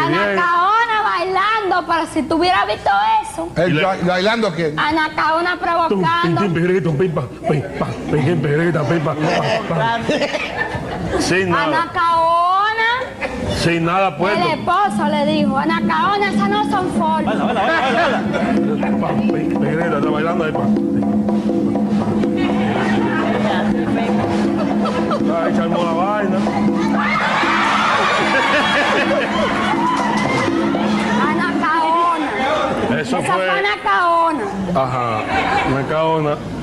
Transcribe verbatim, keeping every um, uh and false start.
Anacaona bailando, pero si tú hubieras visto eso. ¿El ba- ¿Bailando quién? Anacaona provocando. Sin nada. Anacaona. Sin nada El puesto. esposo le dijo, Anacaona, esas no son formas. Pa, Pegreta está bailando ahí, pa. Ahí se armó la vaina. Anacaona. Eso Esa fue. fue Anacaona. Ajá. Anacaona.